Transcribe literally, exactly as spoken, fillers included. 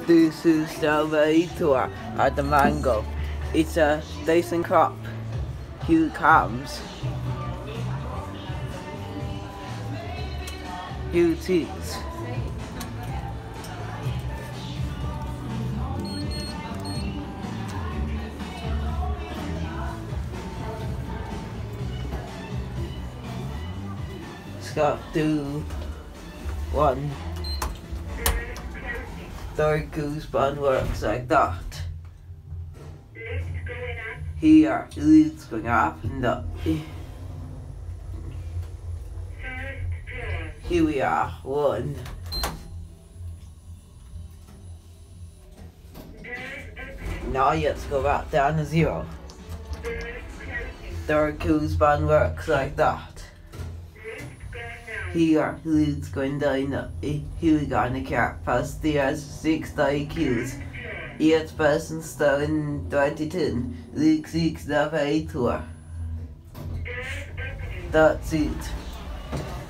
This is the way tour at the mango. It's a decent crop. Here comes. Here it is. Got two, one. Third gooseberry works like that. Here, leaves going up and up. Here we are, one. Now let's go back down to zero. Third gooseberry works like that. Here, leads going down up. Here we go on the car. Past there's six I Qs. Each person starting twenty-two. League six, the way tour. That's it.